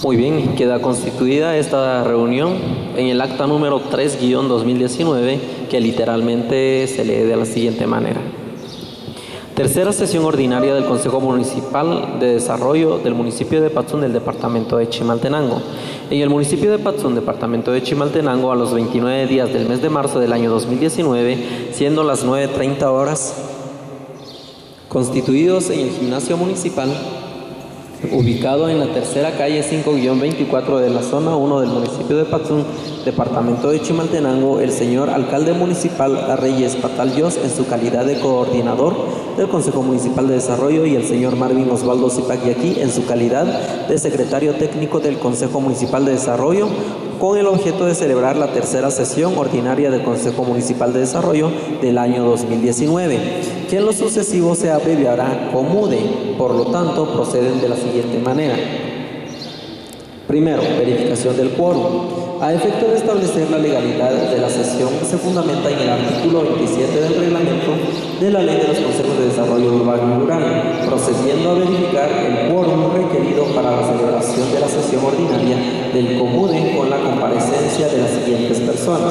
Muy bien, queda constituida esta reunión en el acta número 3-2019, que literalmente se lee de la siguiente manera. Tercera sesión ordinaria del Consejo Municipal de Desarrollo del municipio de Patzún del departamento de Chimaltenango. En el municipio de Patzún, departamento de Chimaltenango, a los 29 días del mes de marzo del año 2019, siendo las 9:30 horas, constituidos en el gimnasio municipal, ubicado en la tercera calle 5-24 de la zona 1 del municipio de Patzún, departamento de Chimaltenango, el señor alcalde municipal Reyes Patal-Yos, en su calidad de coordinador del Consejo Municipal de Desarrollo, y el señor Marvin Osvaldo Zipaquiaqui, en su calidad de secretario técnico del Consejo Municipal de Desarrollo, con el objeto de celebrar la tercera sesión ordinaria del Consejo Municipal de Desarrollo del año 2019, que en lo sucesivo se abreviará COMUDE. Por lo tanto, proceden de la siguiente manera. Primero, verificación del quórum. A efecto de establecer la legalidad de la sesión, se fundamenta en el artículo 27 del reglamento de la Ley de los Consejos de Desarrollo Urbano y Rural, procediendo a verificar el quórum requerido para la celebración de la sesión ordinaria del COMUDE con la comparecencia de las siguientes personas.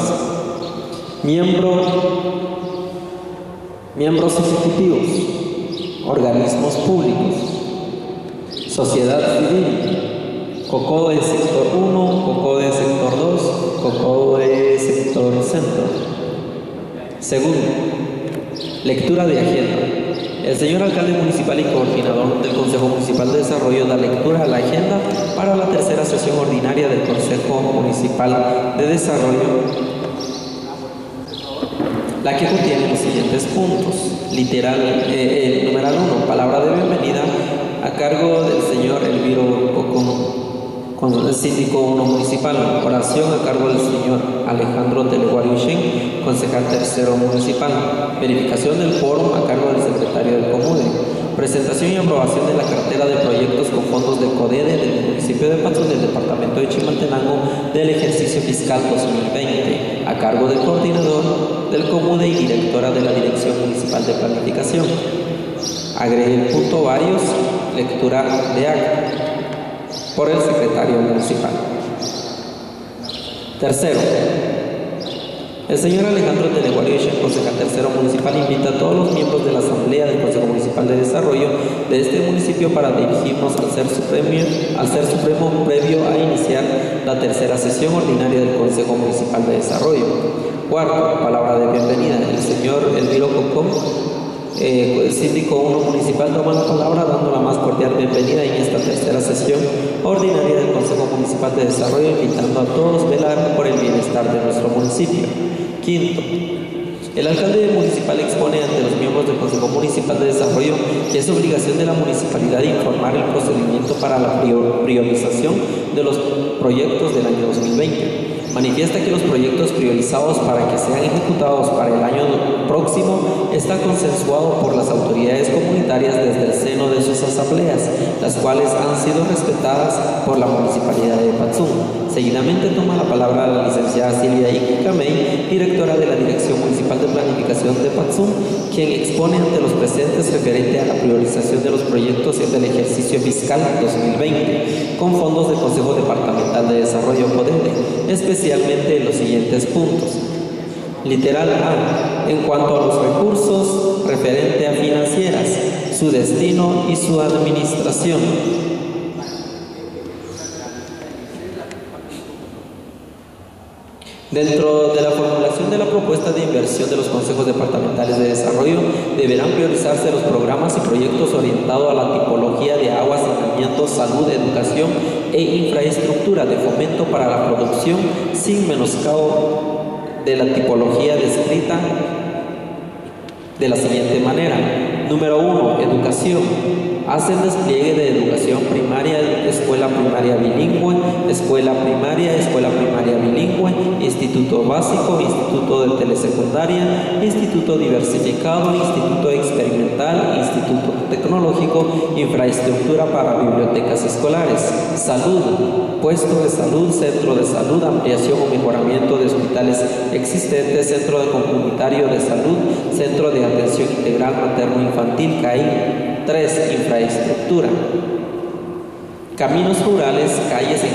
Miembros ejecutivos, organismos públicos, sociedad civil, COCODE sector 1, COCODE sector 2, COCODE sector centro. Segundo, lectura de agenda. El señor alcalde municipal y coordinador del Consejo Municipal de Desarrollo da lectura a la agenda para la tercera sesión ordinaria del Consejo Municipal de Desarrollo, la que contiene los siguientes puntos. Numeral 1, palabra de bienvenida a cargo del señor Elviro Cocón, con el síndico 1 municipal. Oración a cargo del señor Alejandro Teleguario Shen, concejal tercero municipal. Verificación del quórum a cargo del secretario del COMUDE. Presentación y aprobación de la cartera de proyectos con fondos de CODEDE del municipio de Patzún del departamento de Chimaltenango del ejercicio fiscal 2020, a cargo del coordinador del COMUDE y directora de la Dirección Municipal de Planificación. Agregue el punto varios, lectura de acta por el secretario municipal. Tercero, el señor Alejandro Teleguario, concejal tercero municipal, invita a todos los miembros de la Asamblea del Consejo Municipal de Desarrollo de este municipio para dirigirnos al ser supremo previo a iniciar la tercera sesión ordinaria del Consejo Municipal de Desarrollo. Cuarto, palabra de bienvenida. El señor Elviro Cocón, el síndico 1 municipal, toma la palabra dando la más cordial bienvenida en esta tercera sesión ordinaria del Consejo Municipal de Desarrollo, invitando a todos a velar por el bienestar de nuestro municipio. Quinto, el alcalde municipal expone ante los miembros del Consejo Municipal de Desarrollo que es obligación de la municipalidad informar el procedimiento para la priorización de los proyectos del año 2020. Manifiesta que los proyectos priorizados para que sean ejecutados para el año próximo está consensuado por las autoridades comunitarias desde el seno de sus asambleas, las cuales han sido respetadas por la Municipalidad de Patzún. Seguidamente toma la palabra la licenciada Silvia Iqui Camey, directora de la Dirección Municipal de Planificación de Patzún, quien expone ante los presentes referente a la priorización de los proyectos del ejercicio fiscal 2020 con fondos del Consejo Departamental de Desarrollo CODEDE, especialmente los siguientes puntos. Literal A, en cuanto a los recursos referente a financieras, su destino y su administración. Dentro de la formulación de la propuesta de inversión de los consejos departamentales de desarrollo, deberán priorizarse los programas y proyectos orientados a la tipología de agua, saneamiento, salud, educación e infraestructura de fomento para la producción, sin menoscabo de la tipología descrita de la siguiente manera. Número 1, educación. Hacen despliegue de educación primaria, escuela primaria bilingüe, escuela primaria bilingüe, instituto básico, instituto de telesecundaria, instituto diversificado, instituto experimental, instituto tecnológico, infraestructura para bibliotecas escolares, salud, puesto de salud, centro de salud, ampliación o mejoramiento de hospitales existentes, centro de comunitario de salud, centro de atención integral materno-infantil, CAI. 3. Infraestructura. Caminos rurales, calles en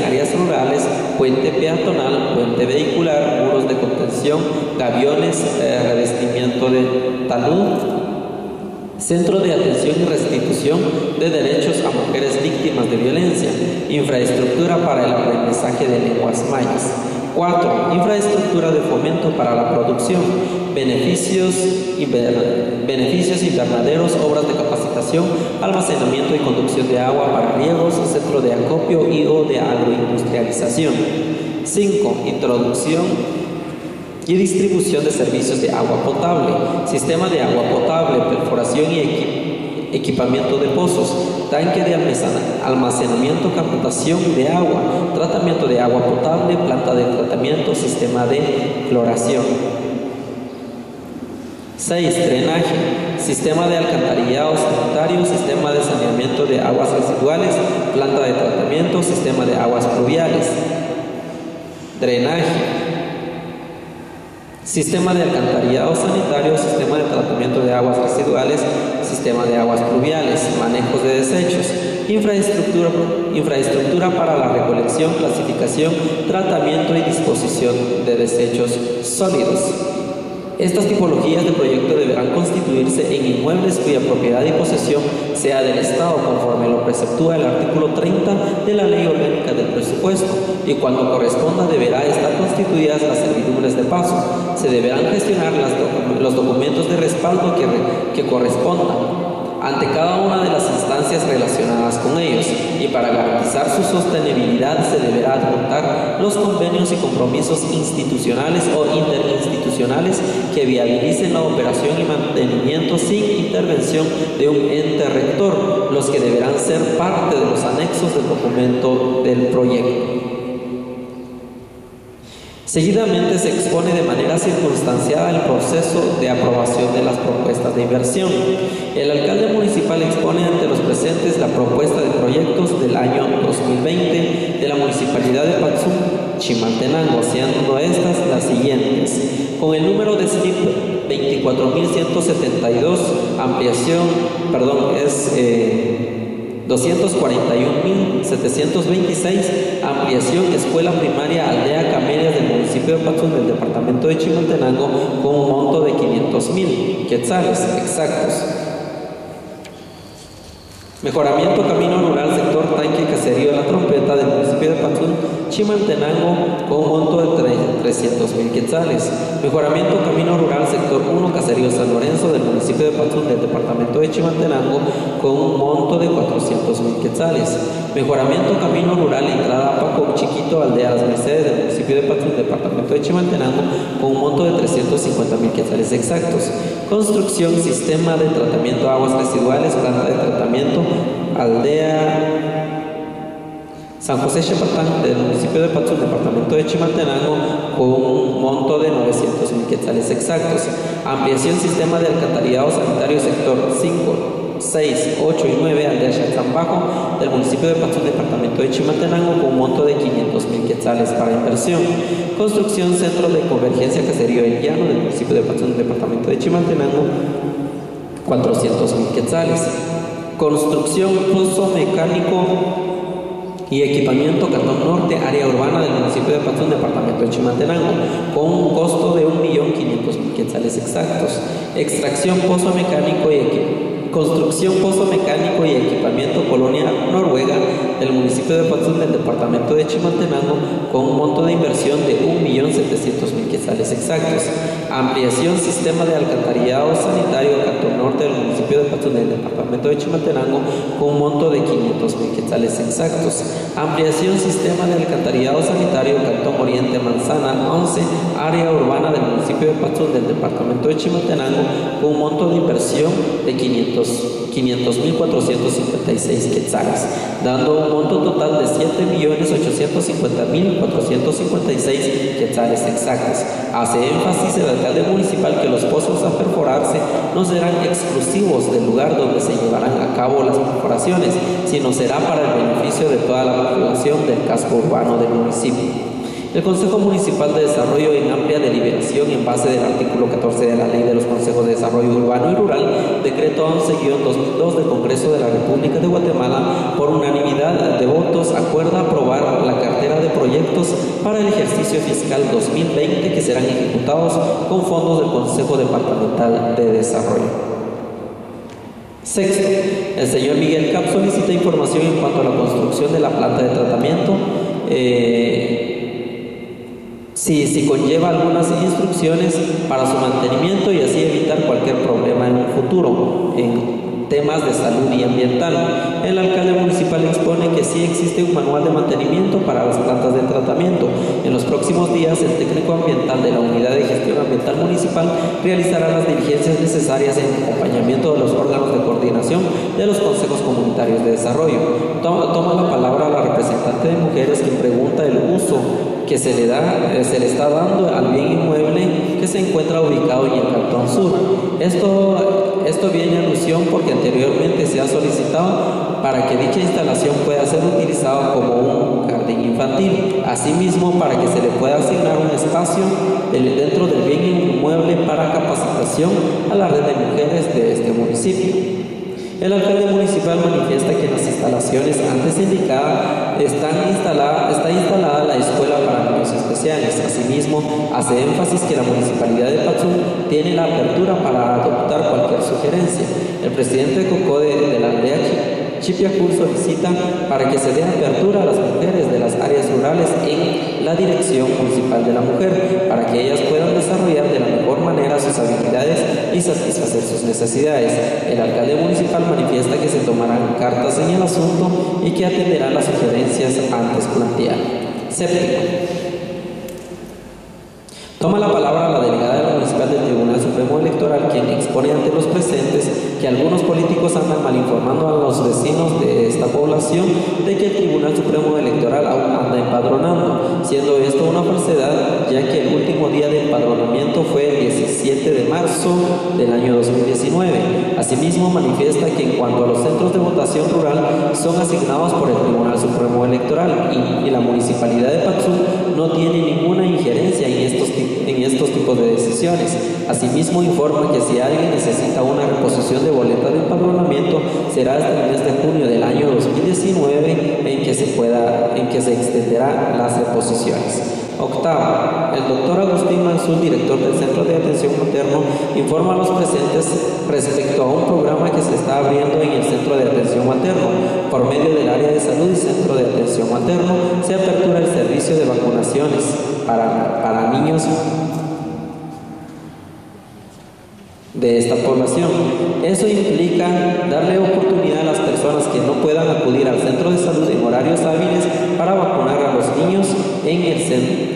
puente peatonal, puente vehicular, muros de contención, gaviones, revestimiento de talud, centro de atención y restitución de derechos a mujeres víctimas de violencia, infraestructura para el aprendizaje de lenguas mayas. 4. Infraestructura de fomento para la producción, beneficios invernaderos, obras de capacitación, almacenamiento y conducción de agua para riegos, centro de acopio y o de agroindustrialización. 5. Introducción y distribución de servicios de agua potable, sistema de agua potable, perforación y equipamiento de pozos, tanque de almacenamiento, captación de agua, tratamiento de agua potable, planta de tratamiento, sistema de cloración. 6. Drenaje, sistema de alcantarillado sanitario, sistema de saneamiento de aguas residuales, planta de tratamiento, sistema de aguas pluviales. Drenaje, sistema de alcantarillado sanitario, sistema de tratamiento de aguas residuales, sistema de aguas pluviales, manejos de desechos, infraestructura para la recolección, clasificación, tratamiento y disposición de desechos sólidos. Estas tipologías de proyecto deberán constituirse en inmuebles cuya propiedad y posesión sea del Estado conforme lo preceptúa el artículo 30 de la Ley Orgánica del Presupuesto, y cuando corresponda deberá estar constituidas las servidumbres de paso. Se deberán gestionar los documentos de respaldo que correspondan ante cada una de las instancias relacionadas con ellos, y para garantizar su sostenibilidad se deberá adjuntar los convenios y compromisos institucionales o interinstitucionales que viabilicen la operación y mantenimiento sin intervención de un ente rector, los que deberán ser parte de los anexos del documento del proyecto. Seguidamente se expone de manera circunstanciada el proceso de aprobación de las propuestas de inversión. El alcalde municipal expone ante los presentes la propuesta de proyectos del año 2020 de la Municipalidad de Patzum, Chimaltenango, siendo estas las siguientes. Con el número de SLIP 24.172, ampliación, es 241.726, ampliación escuela primaria Aldea Camelias del municipio de Patzum del departamento de Chimaltenango con un monto de 500.000 quetzales exactos. Mejoramiento camino rural sector Tanque Caserío La Trompeta del municipio de Patzum, Chimaltenango con un monto de 300.000 quetzales. Mejoramiento camino rural sector 1 Caserío San Lorenzo del municipio de Patzum del departamento de Chimaltenango con un monto de 400.000 quetzales. Mejoramiento camino rural entrada Paco Chiquito Aldea Las Mercedes del municipio de Patzum departamento de Chimaltenango con un monto de 350.000 quetzales exactos. Construcción sistema de tratamiento de aguas residuales, planta de tratamiento Aldea San José Chapatán del municipio de Patzum, departamento de Chimaltenango, con un monto de 900.000 quetzales exactos. Ampliación sistema de alcantarillado sanitario sector 5, 6, 8 y 9 Aldea Xatzán Bajo del municipio de Patzum, departamento de Chimaltenango, con un monto de 500.000 quetzales para inversión. Construcción centro de convergencia Caserío El Llano del municipio de Patzum, departamento de Chimaltenango, 400.000 quetzales. Construcción pozo mecánico y equipamiento Cantón Norte, área urbana del municipio de Patzum, departamento de Chimaltenango, con un costo de 1.500.000 quetzales exactos. Extracción pozo mecánico construcción pozo mecánico y equipamiento Colonia Noruega del municipio de Patzum del departamento de Chimaltenango con un monto de inversión de 1.700.000 quetzales exactos. Ampliación sistema de alcantarillado sanitario Cantón Norte del municipio de Patzum del departamento de Chimaltenango con un monto de 500.000 quetzales exactos. Ampliación sistema de alcantarillado sanitario Cantón Oriente Manzana 11, área urbana del municipio de Patzum del departamento de Chimaltenango con un monto de inversión de 500.456 quetzales, dando un monto total de 7.850.456 quetzales exactos. Hace énfasis el alcalde municipal que los pozos a perforarse no serán exclusivos del lugar donde se llevarán a cabo las perforaciones, sino será para el beneficio de toda la población del casco urbano del municipio. El Consejo Municipal de Desarrollo, en amplia deliberación en base del artículo 14 de la Ley de los Consejos de Desarrollo Urbano y Rural, decreto 11-2002 del Congreso de la República de Guatemala, por unanimidad de votos, acuerda aprobar la cartera de proyectos para el ejercicio fiscal 2020 que serán ejecutados con fondos del Consejo Departamental de Desarrollo. Sexto, el señor Miguel Cap solicita información en cuanto a la construcción de la planta de tratamiento, si conlleva algunas instrucciones para su mantenimiento y así evitar cualquier problema en un futuro en temas de salud y ambiental. El alcalde municipal expone que sí existe un manual de mantenimiento para las plantas de tratamiento. En los próximos días, el técnico ambiental de la Unidad de Gestión Ambiental Municipal realizará las diligencias necesarias en acompañamiento de los órganos de coordinación de los consejos comunitarios de desarrollo. Toma la palabra la representante de mujeres, quien pregunta el uso que se le está dando al bien inmueble que se encuentra ubicado en el Cantón Sur. Esto viene a alusión porque anteriormente se ha solicitado para que dicha instalación pueda ser utilizada como un jardín infantil, asimismo para que se le pueda asignar un espacio dentro del bien inmueble para capacitación a la red de mujeres de este municipio. El alcalde municipal manifiesta que en las instalaciones antes indicadas está instalada la escuela para niños especiales. Asimismo, hace énfasis que la municipalidad de Patzú tiene la apertura para adoptar cualquier sugerencia. El presidente de COCODE de la aldea Chipiacur solicita para que se dé apertura a las mujeres de las áreas rurales en la Dirección Municipal de la Mujer, para que ellas puedan desarrollar de la mejor manera sus habilidades y satisfacer sus necesidades. El alcalde municipal manifiesta que se tomarán cartas en el asunto y que atenderán las sugerencias antes planteadas. Séptimo, toma la palabra la delegada municipal del Tribunal Supremo Electoral, quien expone ante los presentes que algunos políticos andan mal informando a los vecinos de esta población de que el Tribunal Supremo Electoral aún anda empadronando, siendo esto una falsedad, ya que el último día de empadronamiento fue el 17 de marzo del año 2019. Asimismo, manifiesta que en cuanto a los centros de votación rural son asignados por el Tribunal Supremo Electoral y la Municipalidad de Patzú no tiene ninguna injerencia en estos tipos de decisiones. Asimismo, informa que si alguien necesita una reposición de boleta de empadronamiento, será hasta el mes de junio del año 2019 en que se extenderá las reposiciones. Octavo, el doctor Agustín Manzul, director del Centro de Atención Materno, informa a los presentes respecto a un programa que se está abriendo en el Centro de Atención Materno. Por medio del área de salud y Centro de Atención Materno, se apertura el servicio de vacunaciones para niños de esta población. Eso implica darle oportunidad a las personas que no puedan acudir al centro de salud en horarios hábiles para vacunar a los niños en el centro.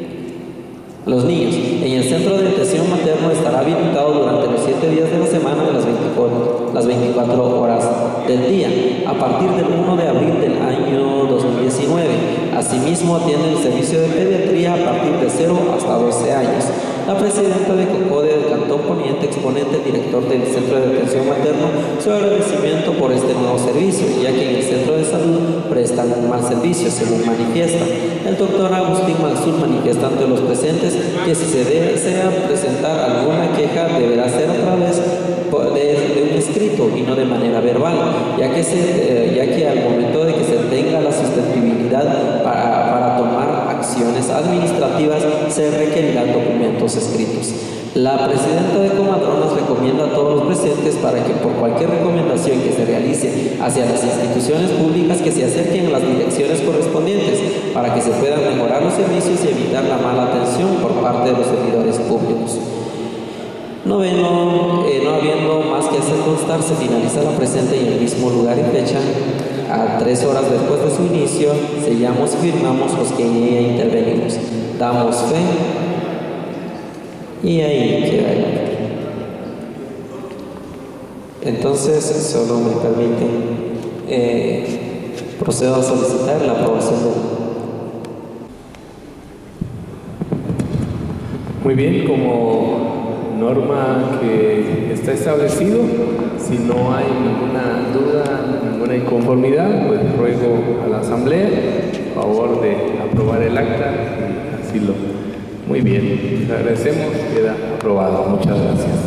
En el centro de atención materno estará habilitado durante los 7 días de la semana de las 24 horas del día, a partir del 1 de abril del año 2019. Asimismo, atiende el servicio de pediatría a partir de 0 hasta 12 años. La presidenta de COCODE del Cantón Poniente, exponente director del Centro de Atención Materno, su agradecimiento por este nuevo servicio, ya que en el centro de salud prestan un mal servicio, según manifiesta. El doctor Agustín Manzul manifiesta ante los presentes que si se desea presentar alguna queja deberá ser a través de un escrito y no de manera verbal, ya que al momento de que se tenga la sustentabilidad para tomar acciones administrativas se requerirán documentos escritos. La presidenta de Comadronas recomienda a todos los presentes para que por cualquier recomendación que se realice hacia las instituciones públicas que se acerquen a las direcciones correspondientes para que se puedan mejorar los servicios y evitar la mala atención por parte de los servidores públicos. Noveno, no habiendo más que hacer constar, se finaliza la presente en el mismo lugar y fecha. A 3 horas después de su inicio, sellamos y firmamos los que en ella intervenimos. Damos fe y ahí queda el acta. Entonces, solo me permiten, procedo a solicitar la aprobación del. Muy bien, como norma que está establecido, si no hay ninguna duda, ninguna inconformidad, pues ruego a la Asamblea a favor de aprobar el acta y así lo. Muy bien, les agradecemos, queda aprobado. Muchas gracias.